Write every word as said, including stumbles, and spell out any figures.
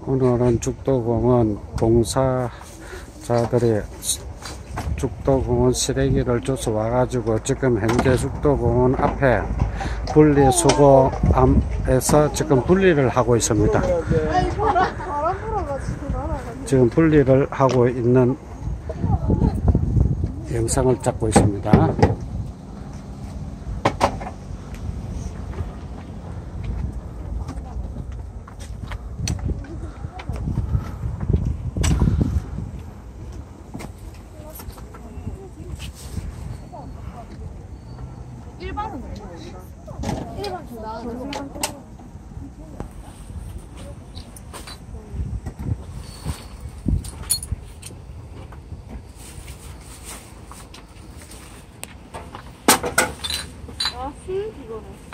오늘은 죽도공원 공사자들이 죽도공원 쓰레기를 주워 와가지고 지금 현재 죽도공원 앞에 분리수거함에서 지금 분리를 하고 있습니다. 지금 분리를 하고 있는 영상을 찍고 있습니다. 일반은 일반 좀 나은 아, 술 이거는.